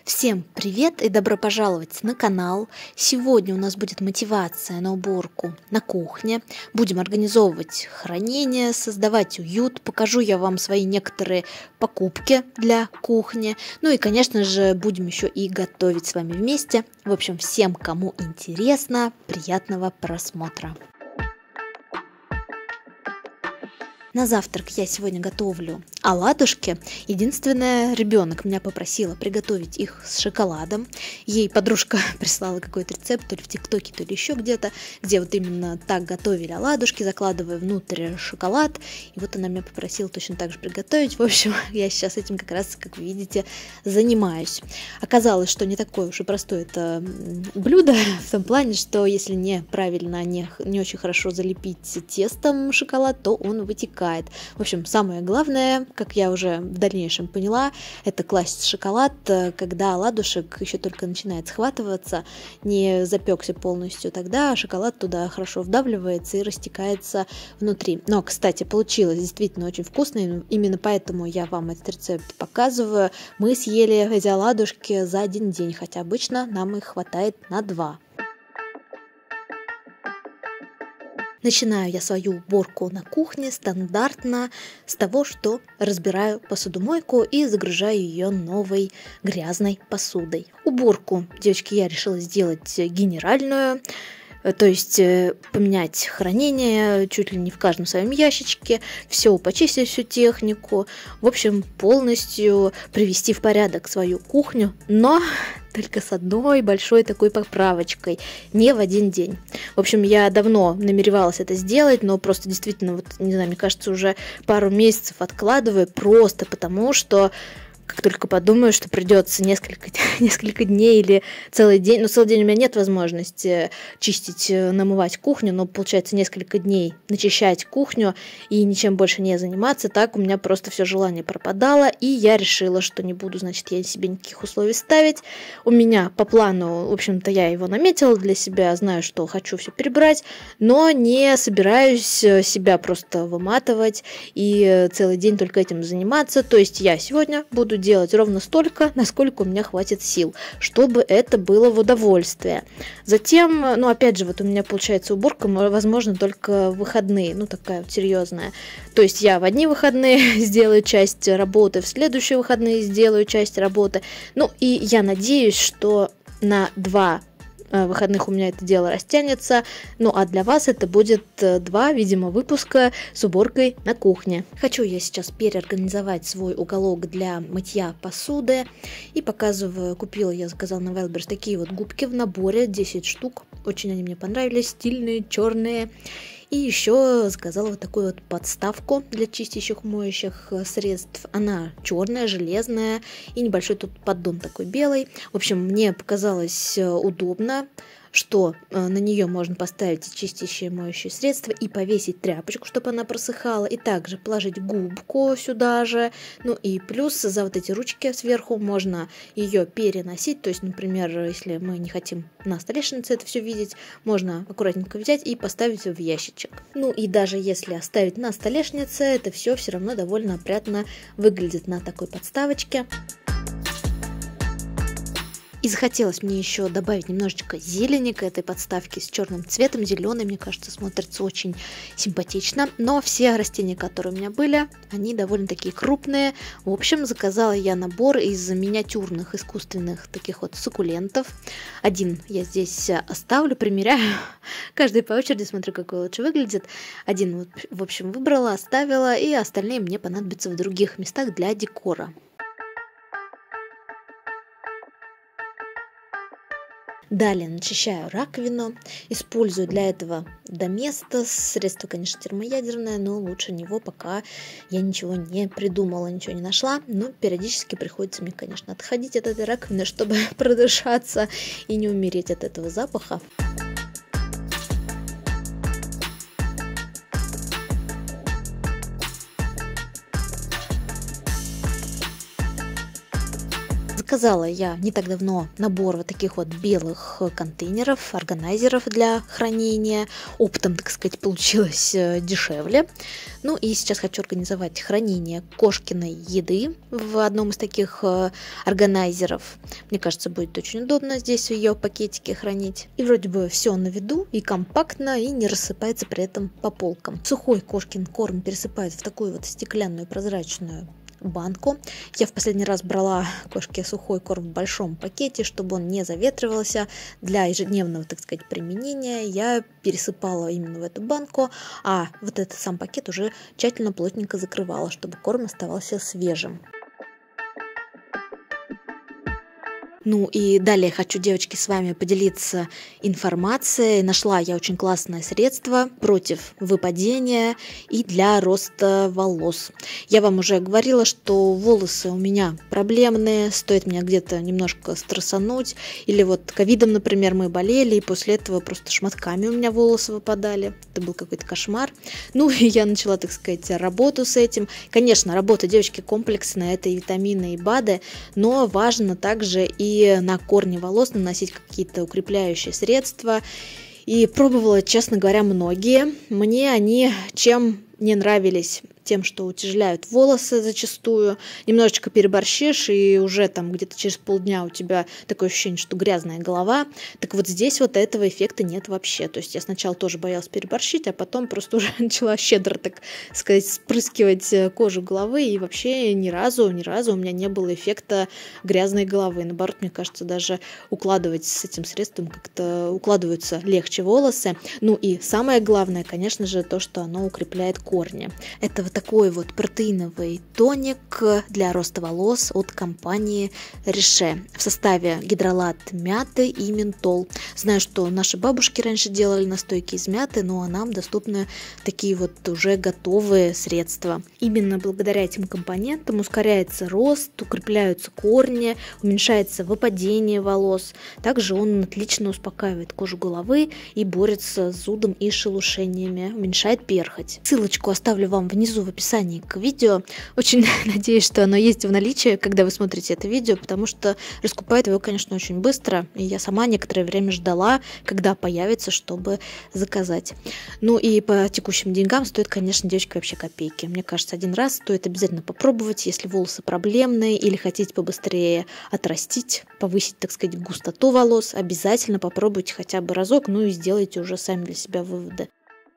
Всем привет и добро пожаловать на канал. Сегодня у нас будет мотивация на уборку на кухне. Будем организовывать хранение, создавать уют. Покажу я вам свои некоторые покупки для кухни. Ну и, конечно же, будем еще и готовить с вами вместе. В общем, всем, кому интересно, приятного просмотра. На завтрак я сегодня готовлю оладушки. Единственное, ребенок меня попросила приготовить их с шоколадом. Ей подружка прислала какой-то рецепт, то ли в ТикТоке, то ли еще где-то, где вот именно так готовили оладушки, закладывая внутрь шоколад. И вот она меня попросила точно так же приготовить. В общем, я сейчас этим как раз, как вы видите, занимаюсь. Оказалось, что не такое уж и простое это блюдо, в том плане, что если неправильно, не очень хорошо залепить тестом шоколад, то он вытекает. В общем, самое главное, как я уже в дальнейшем поняла, это класть шоколад, когда оладушек еще только начинает схватываться, не запекся полностью, тогда шоколад туда хорошо вдавливается и растекается внутри. Но, кстати, получилось действительно очень вкусно, именно поэтому я вам этот рецепт показываю. Мы съели эти оладушки за один день, хотя обычно нам их хватает на 2. Начинаю я свою уборку на кухне стандартно с того, что разбираю посудомойку и загружаю ее новой грязной посудой. Уборку, девочки, я решила сделать генеральную, то есть поменять хранение чуть ли не в каждом своем ящичке, все почистить, всю технику, в общем, полностью привести в порядок свою кухню, но только с одной большой такой поправочкой, не в один день. В общем, я давно намеревалась это сделать, но просто действительно, вот, не знаю, мне кажется, уже пару месяцев откладываю, просто потому что как только подумаю, что придется несколько дней или целый день, ну, целый день у меня нет возможности чистить, намывать кухню, но получается несколько дней начищать кухню и ничем больше не заниматься, так у меня просто все желание пропадало, и я решила, что не буду, значит, я себе никаких условий ставить. У меня по плану, в общем-то, я его наметила для себя, знаю, что хочу все перебрать, но не собираюсь себя просто выматывать и целый день только этим заниматься, то есть я сегодня буду делать ровно столько, насколько у меня хватит сил, чтобы это было в удовольствие. Затем, ну, опять же, вот у меня получается уборка, возможно, только в выходные, ну, такая вот серьезная. То есть я в одни выходные сделаю часть работы, в следующие выходные сделаю часть работы. Ну, и я надеюсь, что на 2 выходных у меня это дело растянется, ну а для вас это будет 2, видимо, выпуска с уборкой на кухне. Хочу я сейчас переорганизовать свой уголок для мытья посуды и показываю, купила, я заказала на Wildberries такие вот губки в наборе, 10 штук, очень они мне понравились, стильные, черные. И еще заказала вот такую вот подставку для чистящих, моющих средств. Она черная, железная и небольшой тут поддон такой белый. В общем, мне показалось удобно, что на нее можно поставить чистящие, моющие средства и повесить тряпочку, чтобы она просыхала, и также положить губку сюда же. Ну и плюс за вот эти ручки сверху можно ее переносить, то есть, например, если мы не хотим на столешнице это все видеть, можно аккуратненько взять и поставить в ящичек. Ну и даже если оставить на столешнице, это все равно довольно опрятно выглядит на такой подставочке. И захотелось мне еще добавить немножечко зелени к этой подставке с черным цветом. Зеленый, мне кажется, смотрится очень симпатично. Но все растения, которые у меня были, они довольно такие крупные. В общем, заказала я набор из миниатюрных искусственных таких вот суккулентов. Один я здесь оставлю, примеряю. Каждый по очереди смотрю, какой лучше выглядит. Один, вот, в общем, выбрала, оставила. И остальные мне понадобятся в других местах для декора. Далее начищаю раковину, использую для этого Доместос, средство, конечно, термоядерное, но лучше него пока я ничего не придумала, ничего не нашла, но периодически приходится мне, конечно, отходить от этой раковины, чтобы продышаться и не умереть от этого запаха. Заказала я не так давно набор вот таких вот белых контейнеров, органайзеров для хранения. Оптом, так сказать, получилось дешевле. Ну и сейчас хочу организовать хранение кошкиной еды в одном из таких органайзеров. Мне кажется, будет очень удобно здесь ее пакетики хранить. И вроде бы все на виду, и компактно, и не рассыпается при этом по полкам. Сухой кошкин корм пересыпают в такую вот стеклянную прозрачную банку. Я в последний раз брала кошке сухой корм в большом пакете, чтобы он не заветривался. Для ежедневного, так сказать, применения я пересыпала именно в эту банку, а вот этот сам пакет уже тщательно, плотненько закрывала, чтобы корм оставался свежим. Ну и далее хочу, девочки, с вами поделиться информацией. Нашла я очень классное средство против выпадения и для роста волос. Я вам уже говорила, что волосы у меня проблемные, стоит меня где-то немножко стрессануть. Или вот ковидом, например, мы болели, и после этого просто шматками у меня волосы выпадали. Это был какой-то кошмар. Ну и я начала, так сказать, работу с этим. Конечно, работа, девочки, комплексная, это и витамины, и БАДы, но важно также и на корни волос наносить какие-то укрепляющие средства. И пробовала, честно говоря, многие. Мне они чем не нравились? Тем, что утяжеляют волосы зачастую, немножечко переборщишь, и уже там где-то через полдня у тебя такое ощущение, что грязная голова. Так вот здесь вот этого эффекта нет вообще. То есть я сначала тоже боялась переборщить, а потом просто уже начала щедро, так сказать, спрыскивать кожу головы, и вообще ни разу у меня не было эффекта грязной головы. Наоборот, мне кажется, даже укладывать с этим средством как-то укладываются легче волосы. Ну и самое главное, конечно же, то, что оно укрепляет корни. Это вот такой вот протеиновый тоник для роста волос от компании Riche. В составе гидролат мяты и ментол. Знаю, что наши бабушки раньше делали настойки из мяты, но нам доступны такие вот уже готовые средства. Именно благодаря этим компонентам ускоряется рост, укрепляются корни, уменьшается выпадение волос. Также он отлично успокаивает кожу головы и борется с зудом и шелушениями, уменьшает перхоть. Ссылочку оставлю вам внизу в описании к видео. Очень надеюсь, что оно есть в наличии, когда вы смотрите это видео, потому что раскупают его, конечно, очень быстро. И я сама некоторое время ждала, когда появится, чтобы заказать. Ну и по текущим деньгам стоит, конечно, девочки, вообще копейки. Мне кажется, один раз стоит обязательно попробовать, если волосы проблемные или хотите побыстрее отрастить, повысить, так сказать, густоту волос. Обязательно попробуйте хотя бы разок, ну и сделайте уже сами для себя выводы.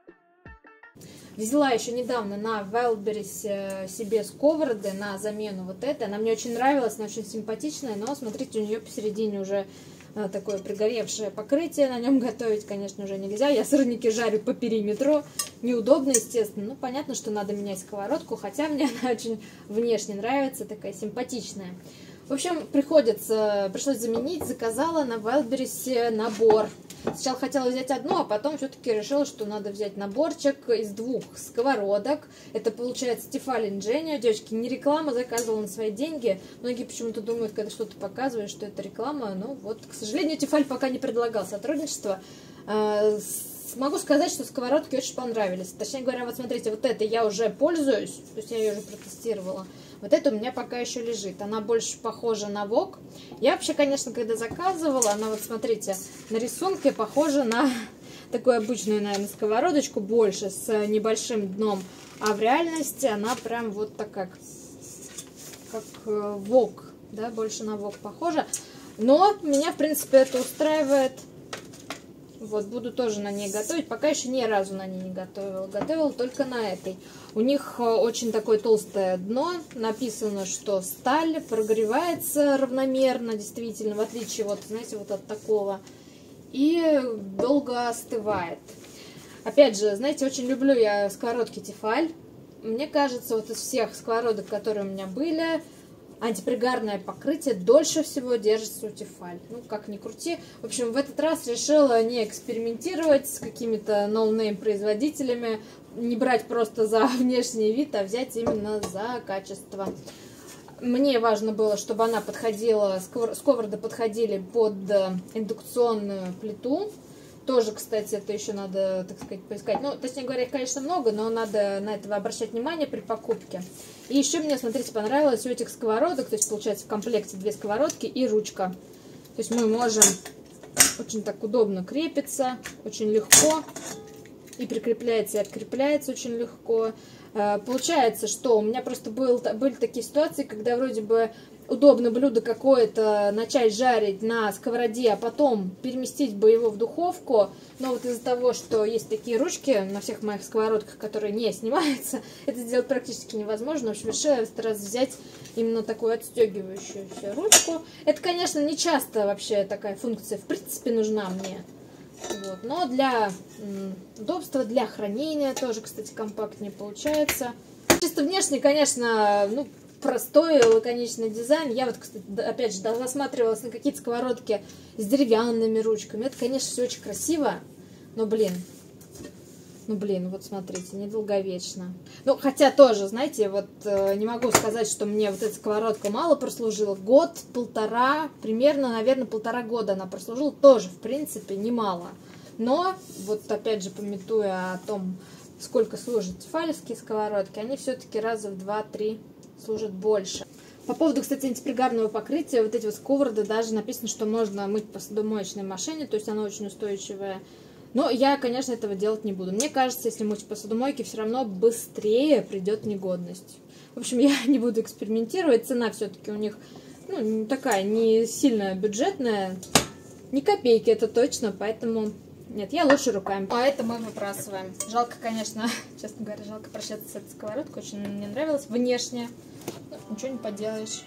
Взяла еще недавно на Wildberries себе сковороды на замену вот этой. Она мне очень нравилась, она очень симпатичная, но смотрите, у нее посередине уже такое пригоревшее покрытие. На нем готовить, конечно, уже нельзя. Я сырники жарю по периметру. Неудобно, естественно. Ну, понятно, что надо менять сковородку, хотя мне она очень внешне нравится, такая симпатичная. В общем, пришлось заменить, заказала на Wildberries набор. Сначала хотела взять одну, а потом все-таки решила, что надо взять наборчик из 2 сковородок. Это получается Тефаль Инженио. Девочки, не реклама, заказывала на свои деньги. Многие почему-то думают, когда что-то показываешь, что это реклама. Ну вот, к сожалению, Тефаль пока не предлагал сотрудничество. Могу сказать, что сковородки очень понравились. Точнее говоря, вот смотрите, вот это я уже пользуюсь, то есть я ее уже протестировала. Вот это у меня пока еще лежит. Она больше похожа на вок. Я вообще, конечно, когда заказывала, она вот, смотрите, на рисунке похожа на такую обычную, наверное, сковородочку, больше, с небольшим дном. А в реальности она прям вот такая, как вок, да, больше на вок похожа. Но меня, в принципе, это устраивает. Вот, буду тоже на ней готовить. Пока еще ни разу на ней не готовила. Готовила только на этой. У них очень такое толстое дно. Написано, что сталь прогревается равномерно, действительно, в отличие, вот, знаете, вот от такого. И долго остывает. Опять же, знаете, очень люблю я сковородки Тефаль. Мне кажется, вот из всех сковородок, которые у меня были, антипригарное покрытие дольше всего держится у Тефаль. Ну, как ни крути. В общем, в этот раз решила не экспериментировать с какими-то ноунейм производителями, не брать просто за внешний вид, а взять именно за качество. Мне важно было, чтобы она подходила, сковороды подходили под индукционную плиту. Тоже, кстати, это еще надо, так сказать, поискать. Ну, точнее говоря, их, конечно, много, но надо на это обращать внимание при покупке. И еще мне, смотрите, понравилось у этих сковородок, то есть, получается, в комплекте 2 сковородки и ручка. То есть мы можем очень так удобно крепиться, очень легко. И прикрепляется, и открепляется очень легко. Получается, что у меня просто были такие ситуации, когда вроде бы удобно блюдо какое-то начать жарить на сковороде, а потом переместить бы его в духовку. Но вот из-за того, что есть такие ручки на всех моих сковородках, которые не снимаются, это сделать практически невозможно. В общем, решила в этот раз взять именно такую отстегивающуюся ручку. Это, конечно, не часто вообще такая функция в принципе нужна мне. Вот. Но для удобства, для хранения тоже, кстати, компактнее получается. Чисто внешне, конечно, ну, простой, лаконичный дизайн. Я вот, кстати, опять же, засматривалась на какие-то сковородки с деревянными ручками. Это, конечно, все очень красиво, но, блин, вот смотрите, недолговечно. Ну, хотя тоже, знаете, вот не могу сказать, что мне вот эта сковородка мало прослужила. Год, полтора, примерно, наверное, 1,5 года она прослужила. Тоже, в принципе, немало. Но, вот опять же, памятуя о том, сколько служат тефалевские сковородки, они все-таки раза в 2-3 служат больше. По поводу, кстати, антипригарного покрытия, вот эти вот сковороды, даже написано, что можно мыть в посудомоечной машине, то есть оно очень устойчивое. Но я, конечно, этого делать не буду. Мне кажется, если мыть в посудомойке, все равно быстрее придет негодность. В общем, я не буду экспериментировать. Цена все-таки у них, ну, такая не сильно бюджетная. Ни копейки, это точно, поэтому... Нет, я лучше руками. А это мы выбрасываем. Жалко, конечно, честно говоря, жалко прощаться с этой сковородкой. Очень мне нравилось внешне. Но ничего не поделаешь.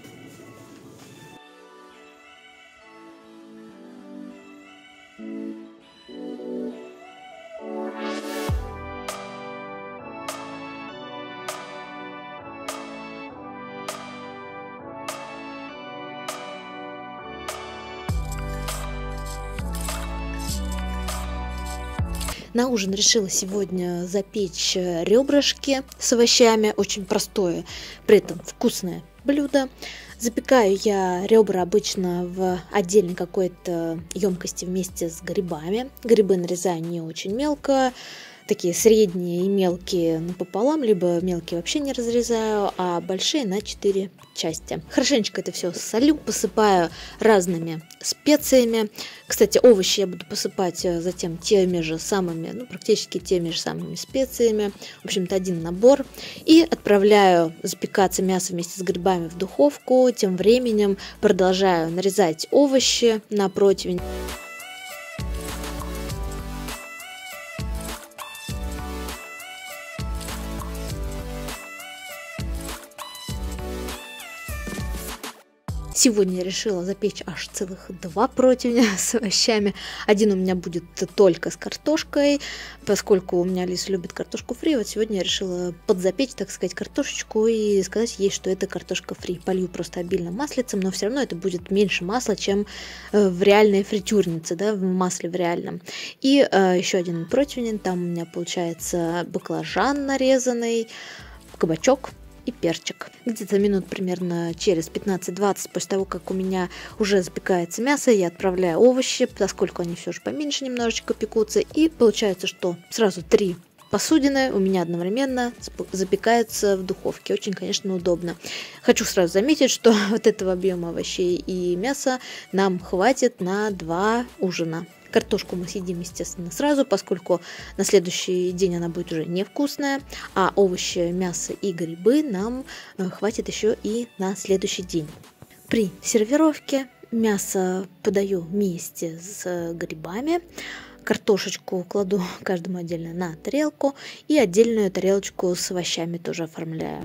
На ужин решила сегодня запечь ребрышки с овощами. Очень простое, при этом вкусное блюдо. Запекаю я ребра обычно в отдельной какой-то емкости вместе с грибами. Грибы нарезаю не очень мелко, такие средние и мелкие напополам, либо мелкие вообще не разрезаю, а большие на 4 части. Хорошенечко это все солю, посыпаю разными специями. Кстати, овощи я буду посыпать затем теми же самыми, ну, практически теми же самыми специями. В общем-то, один набор. И отправляю запекаться мясо вместе с грибами в духовку. Тем временем продолжаю нарезать овощи на противень. Сегодня я решила запечь аж целых 2 противня с овощами. Один у меня будет только с картошкой, поскольку у меня Лиса любит картошку фри. Вот сегодня я решила подзапечь, так сказать, картошечку и сказать ей, что это картошка фри. Полью просто обильно маслицем, но все равно это будет меньше масла, чем в реальной фритюрнице, да, в масле в реальном. И еще один противень, там у меня получается баклажан нарезанный, кабачок и перчик. Где-то минут примерно через 15-20 после того, как у меня уже запекается мясо, я отправляю овощи, поскольку они все же поменьше немножечко пекутся. И получается, что сразу 3 посудины у меня одновременно запекаются в духовке. Очень, конечно, удобно. Хочу сразу заметить, что вот этого объема овощей и мяса нам хватит на 2 ужина. Картошку мы съедим, естественно, сразу, поскольку на следующий день она будет уже невкусная, а овощи, мясо и грибы нам хватит еще и на следующий день. При сервировке мясо подаю вместе с грибами, картошечку кладу каждому отдельно на тарелку и отдельную тарелочку с овощами тоже оформляю.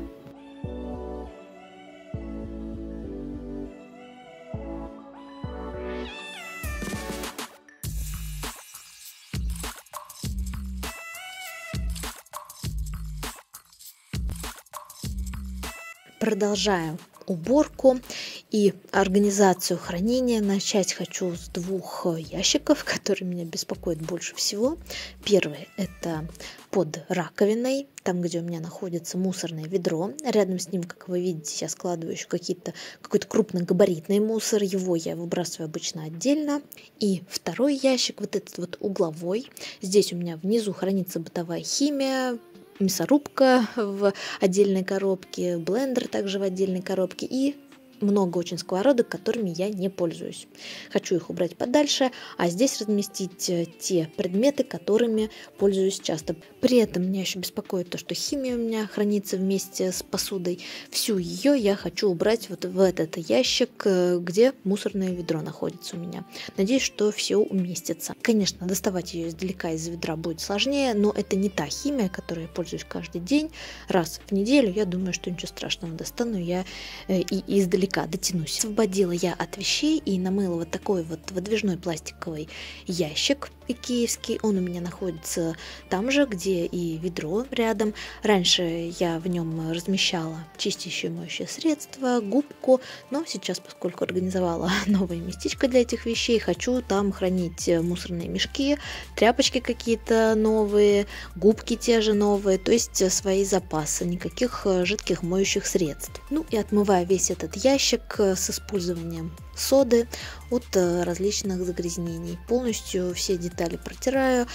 Продолжаю уборку И организацию хранения начать хочу с 2 ящиков, которые меня беспокоят больше всего. Первый – это под раковиной, там, где у меня находится мусорное ведро. Рядом с ним, как вы видите, я складываю еще какой-то крупногабаритный мусор. Его я выбрасываю обычно отдельно. И второй ящик, вот этот вот угловой. Здесь у меня внизу хранится бытовая химия, мясорубка в отдельной коробке, блендер также в отдельной коробке и много очень сковородок, которыми я не пользуюсь. Хочу их убрать подальше, а здесь разместить те предметы, которыми пользуюсь часто. При этом меня еще беспокоит то, что химия у меня хранится вместе с посудой. Всю ее я хочу убрать вот в этот ящик, где мусорное ведро находится у меня. Надеюсь, что все уместится. Конечно, доставать ее издалека из ведра будет сложнее, но это не та химия, которой я пользуюсь каждый день. Раз в неделю, я думаю, что ничего страшного, достану я и издалека дотянусь. Освободила я от вещей и намыла вот такой вот выдвижной пластиковый ящик икеевский. Он у меня находится там же, где и ведро рядом. Раньше я в нем размещала чистящее моющее средство, губку, но сейчас, поскольку организовала новое местечко для этих вещей, хочу там хранить мусорные мешки, тряпочки какие-то новые, губки те же новые, то есть свои запасы, никаких жидких моющих средств. Ну и отмываю весь этот ящик с использованием соды от различных загрязнений. Полностью все детали протираю.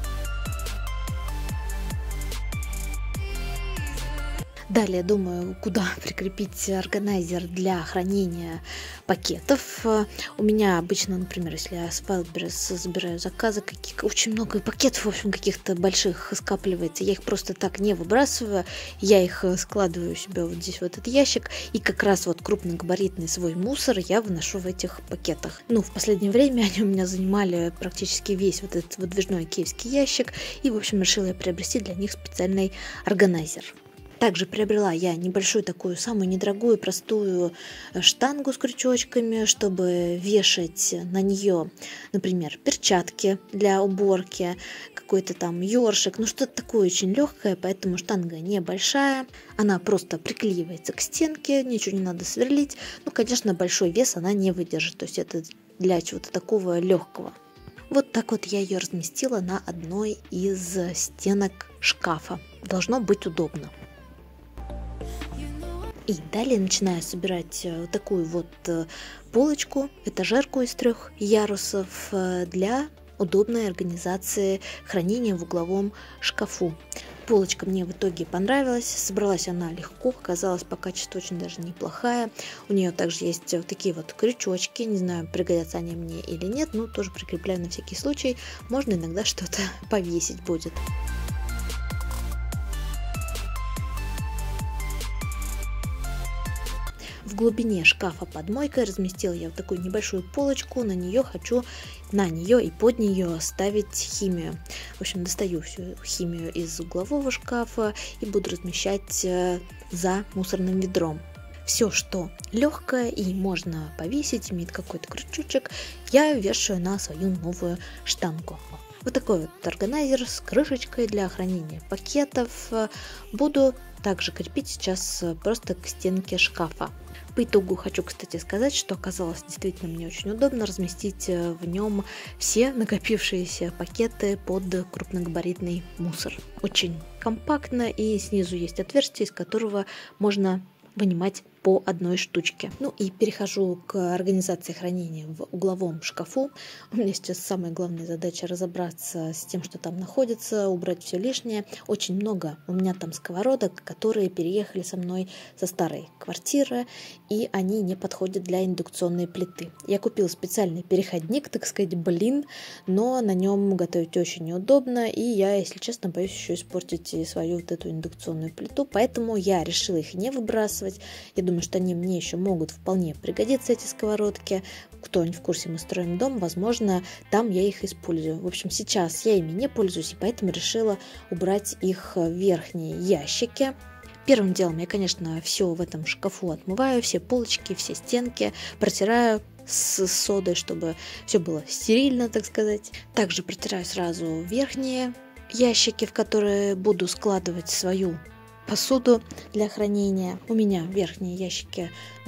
Далее думаю, куда прикрепить органайзер для хранения пакетов. У меня обычно, например, если я с Wildberries забираю заказы, очень много пакетов, в общем, каких-то больших скапливается. Я их просто так не выбрасываю. Я их складываю у себя вот здесь в этот ящик. И как раз вот крупногабаритный свой мусор я выношу в этих пакетах. Ну, в последнее время они у меня занимали практически весь вот этот выдвижной киевский ящик. И, в общем, решила я приобрести для них специальный органайзер. Также приобрела я небольшую такую, самую недорогую, простую штангу с крючочками, чтобы вешать на нее, например, перчатки для уборки, какой-то там ёршик, ну что-то такое очень легкое, поэтому штанга небольшая, она просто приклеивается к стенке, ничего не надо сверлить. Ну, конечно, большой вес она не выдержит, то есть это для чего-то такого легкого. Вот так вот я ее разместила на одной из стенок шкафа. Должно быть удобно. И далее начинаю собирать вот такую вот полочку, этажерку из 3 ярусов для удобной организации хранения в угловом шкафу. Полочка мне в итоге понравилась, собралась она легко, оказалась по качеству очень даже неплохая. У нее также есть вот такие вот крючочки, не знаю, пригодятся они мне или нет, но тоже прикрепляю на всякий случай, можно иногда что-то повесить будет. В глубине шкафа под мойкой разместила я вот такую небольшую полочку, на нее и под нее ставить химию. В общем, достаю всю химию из углового шкафа и буду размещать за мусорным ведром. Все, что легкое и можно повесить, имеет какой-то крючочек, я вешаю на свою новую штангу. Вот такой вот органайзер с крышечкой для хранения пакетов буду также крепить сейчас просто к стенке шкафа. По итогу хочу, кстати, сказать, что оказалось действительно мне очень удобно разместить в нем все накопившиеся пакеты под крупногабаритный мусор. Очень компактно, и снизу есть отверстие, из которого можно вынимать по одной штучке. Ну и перехожу к организации хранения в угловом шкафу. У меня сейчас самая главная задача разобраться с тем, что там находится, убрать все лишнее. Очень много у меня там сковородок, которые переехали со мной со старой квартиры, и они не подходят для индукционной плиты. Я купила специальный переходник, так сказать, но на нем готовить очень неудобно, и я, если честно, боюсь еще испортить свою вот эту индукционную плиту, поэтому я решила их не выбрасывать. Я думаю, что они мне еще могут вполне пригодиться, эти сковородки. Кто не в курсе, мы строим дом, возможно, там я их использую. В общем, сейчас я ими не пользуюсь, и поэтому решила убрать их в верхние ящики. Первым делом я, конечно, все в этом шкафу отмываю, все полочки, все стенки, протираю с содой, чтобы все было стерильно, так сказать. Также протираю сразу верхние ящики, в которые буду складывать свою посуду для хранения. У меня верхние ящики,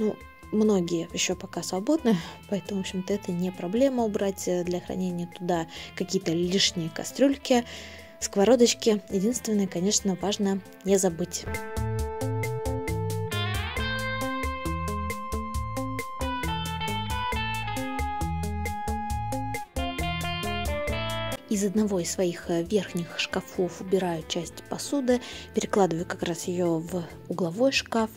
многие еще пока свободны, поэтому, в общем-то, это не проблема убрать для хранения туда какие-то лишние кастрюльки, сковородочки. Единственное, конечно, важно не забыть. Из одного из своих верхних шкафов убираю часть посуды, перекладываю как раз ее в угловой шкаф.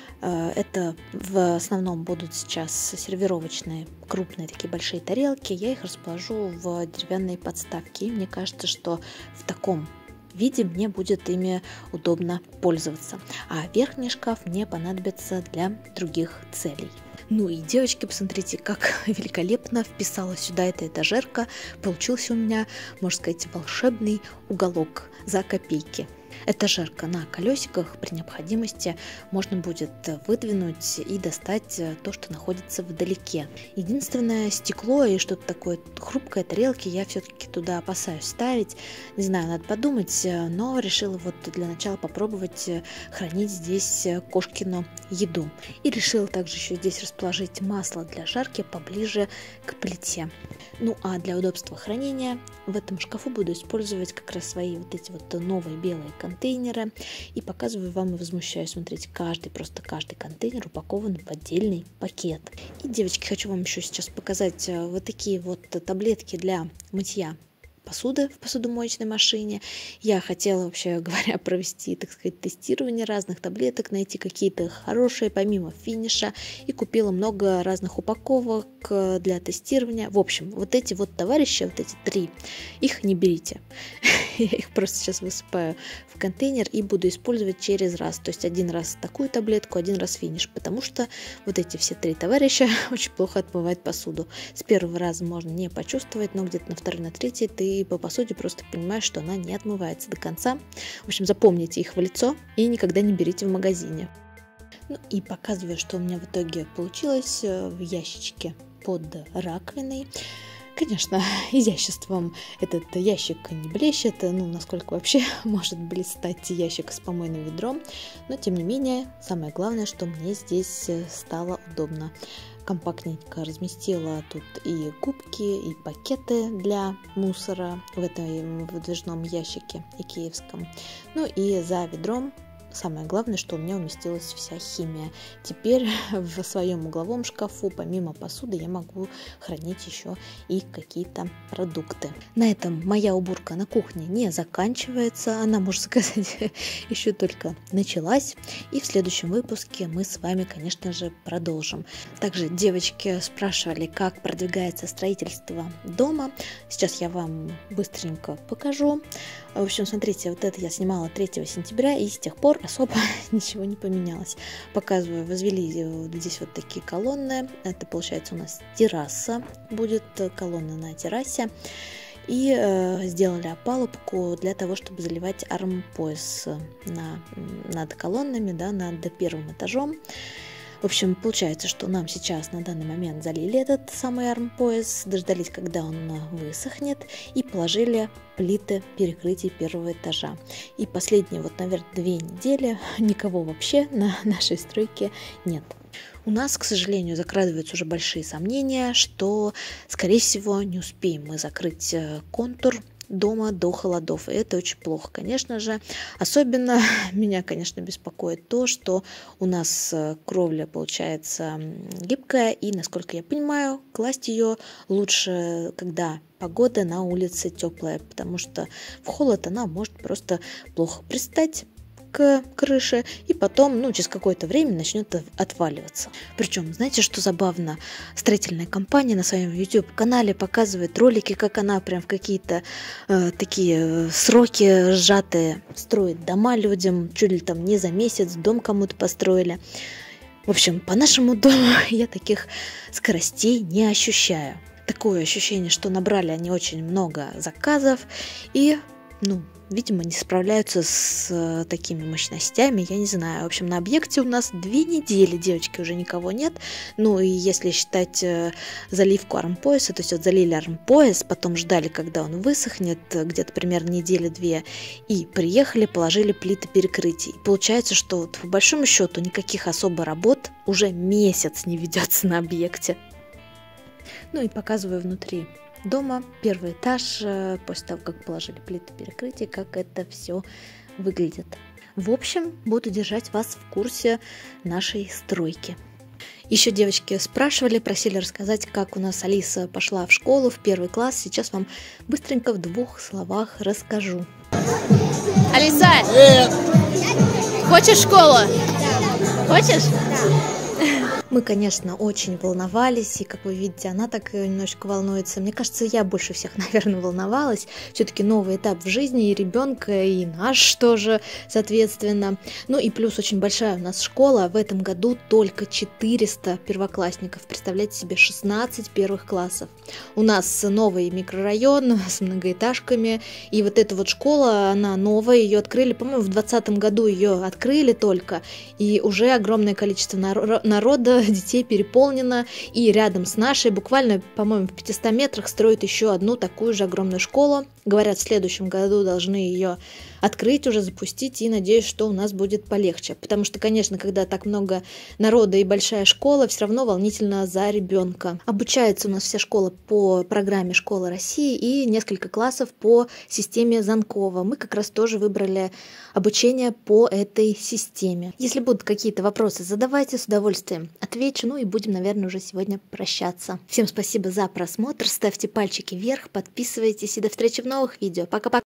Это в основном будут сейчас сервировочные крупные такие большие тарелки. Я их расположу в деревянные подставки. И мне кажется, что в таком виде мне будет ими удобно пользоваться. А верхний шкаф мне понадобится для других целей. Ну и, девочки, посмотрите, как великолепно вписалась сюда эта этажерка. Получился у меня, можно сказать, волшебный уголок за копейки. Этажерка на колесиках, при необходимости можно будет выдвинуть и достать то, что находится вдалеке. Единственное, стекло и что-то такое хрупкое, тарелки, я все-таки туда опасаюсь ставить. Не знаю, надо подумать, но решила вот для начала попробовать хранить здесь кошкину еду. И решила также еще здесь расположить масло для жарки поближе к плите. Ну а для удобства хранения в этом шкафу буду использовать как раз свои вот эти вот новые белые контейнеры. И показываю вам и возмущаюсь. Смотрите, просто каждый контейнер упакован в отдельный пакет. И, девочки, хочу вам еще сейчас показать вот такие вот таблетки для мытья посуды в посудомоечной машине. Я хотела, вообще говоря, провести, так сказать, тестирование разных таблеток, найти какие-то хорошие помимо финиша, и купила много разных упаковок для тестирования. В общем, вот эти вот товарищи, вот эти 3, их не берите. Я их просто сейчас высыпаю в контейнер и буду использовать через раз. То есть один раз такую таблетку, один раз финиш, потому что вот эти все 3 товарища очень плохо отмывают посуду. С первого раза можно не почувствовать, но где-то на второй, на третий ты по посуде просто понимаешь, что она не отмывается до конца. В общем, запомните их в лицо и никогда не берите в магазине. Ну и показываю, что у меня в итоге получилось в ящичке под раковиной. Конечно, изяществом этот ящик не блещет, ну, насколько вообще может блистать ящик с помойным ведром, но, тем не менее, самое главное, что мне здесь стало удобно. Компактненько разместила тут и губки, и пакеты для мусора в этом выдвижном ящике икеевском. Ну и за ведром самое главное, что у меня уместилась вся химия. Теперь в своем угловом шкафу, помимо посуды, я могу хранить еще и какие-то продукты. На этом моя уборка на кухне не заканчивается. Она, можно сказать, еще только началась. И в следующем выпуске мы с вами, конечно же, продолжим. Также девочки спрашивали, как продвигается строительство дома. Сейчас я вам быстренько покажу. В общем, смотрите, вот это я снимала 3 сентября, и с тех пор особо ничего не поменялось. Показываю, возвели здесь вот такие колонны. Это, получается, у нас терраса будет, колонна на террасе. И сделали опалубку для того, чтобы заливать армпояс над колоннами, да, над 1-м этажом. В общем, получается, что нам сейчас на данный момент залили этот самый армпояс, дождались, когда он высохнет, и положили плиты перекрытий 1-го этажа. И последние, вот, наверное, 2 недели никого вообще на нашей стройке нет. У нас, к сожалению, закрадываются уже большие сомнения, что, скорее всего, не успеем мы закрыть контур дома до холодов. И это очень плохо, конечно же. Особенно меня, конечно, беспокоит то, что у нас кровля получается гибкая, и, насколько я понимаю, класть ее лучше, когда погода на улице теплая, потому что в холод она может просто плохо пристать к крыше, и потом, через какое-то время начнет отваливаться. Причем, знаете, что забавно? Строительная компания на своем YouTube-канале показывает ролики, как она прям в какие-то такие сроки сжатые строит дома людям, чуть ли там не за месяц дом кому-то построили. В общем, по нашему дому я таких скоростей не ощущаю. Такое ощущение, что набрали они очень много заказов, и видимо, не справляются с такими мощностями, я не знаю. В общем, на объекте у нас 2 недели, девочки, уже никого нет. И если считать заливку армпояса, то есть вот залили армпояс, потом ждали, когда он высохнет, где-то примерно недели-2, и приехали, положили плиты перекрытий. Получается, что по большому счету никаких особо работ уже месяц не ведется на объекте. И показываю внутри дома, первый этаж, после того, как положили плиты перекрытия, как это все выглядит. В общем, буду держать вас в курсе нашей стройки. Еще девочки спрашивали, просили рассказать, как у нас Алиса пошла в школу, в 1 класс. Сейчас вам быстренько в 2 словах расскажу. Алиса, хочешь в школу? Хочешь? Мы, конечно, очень волновались, и, как вы видите, она так немножечко волнуется. Мне кажется, я больше всех, наверное, волновалась. Все-таки новый этап в жизни и ребенка, и наш тоже, соответственно. И плюс очень большая у нас школа. В этом году только 400 первоклассников. Представляете себе, 16 первых классов. У нас новый микрорайон с многоэтажками, и вот эта вот школа, она новая, ее открыли, по-моему, в 2020 году ее открыли только, и уже огромное количество народа, детей переполнено, и рядом с нашей, буквально, по-моему, в 500 метрах строят еще одну такую же огромную школу. Говорят, в следующем году должны ее открыть, уже запустить, и надеюсь, что у нас будет полегче. Потому что, конечно, когда так много народа и большая школа, все равно волнительно за ребенка. Обучается у нас вся школа по программе «Школа России» и несколько классов по системе Занкова. Мы как раз тоже выбрали обучение по этой системе. Если будут какие-то вопросы, задавайте, с удовольствием отвечу. И будем, наверное, уже сегодня прощаться. Всем спасибо за просмотр, ставьте пальчики вверх, подписывайтесь, и до встречи в новых видео. Пока-пока!